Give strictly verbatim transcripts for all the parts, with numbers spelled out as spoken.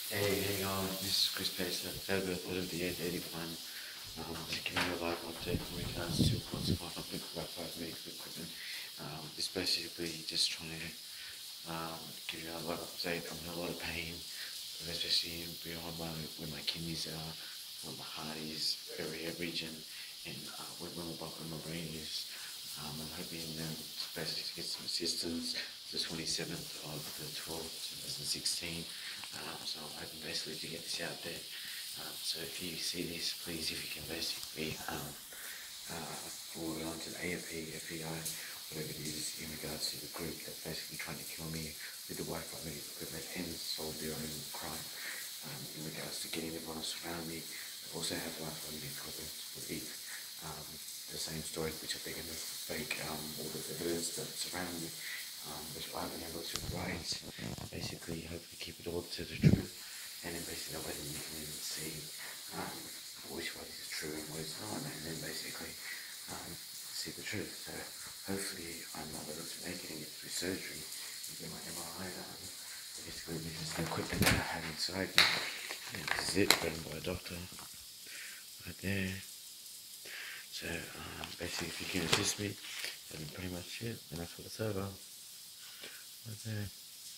Hey, hang on. This is Chris Pacer, February third of the eighth, eighty-one. Um, just giving you a live update in regards to what's going on with about five medical equipment. Um, it's basically just trying to um, give you a live update. I'm in a lot of pain, especially beyond my, where my kidneys are, where my heart is, area, region, and uh, where, where, my, where my brain is. Um, I'm hoping um, to basically get some assistance the twenty-seventh of the twelfth, twenty sixteen. Um, so I'm hoping basically to get this out there. Um, so if you see this, please, if you can basically um, uh, forward on to the A F P, F B I, whatever it is, in regards to the group that's basically trying to kill me with the Wi-Fi medical equipment and solve their own crime. Um, in regards to getting everyone else around me, I also have Wi-Fi medical equipment with um, the same story, which I think is fake, um, all the evidence that's around me, um, which I haven't been able to write. Basically, hopefully keep it all to the truth, and then basically that way you can even see um, which one is true and what is not, and then basically um, see the truth. So hopefully I'm not able to make it and get through surgery and get my M R I done. Basically, this is the equipment that I have inside me. And this is it, written by a doctor, right there. So um, basically, if you can assist me, that's pretty much it, and that's what it's over. Right there.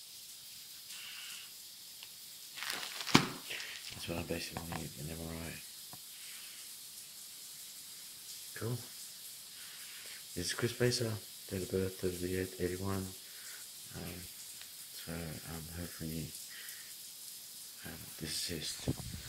That's what I basically need, an M R I. Cool. This is Chris Pacer, date of birth, third of the eighth, eighty-one. Um, so um, hopefully um, this assist.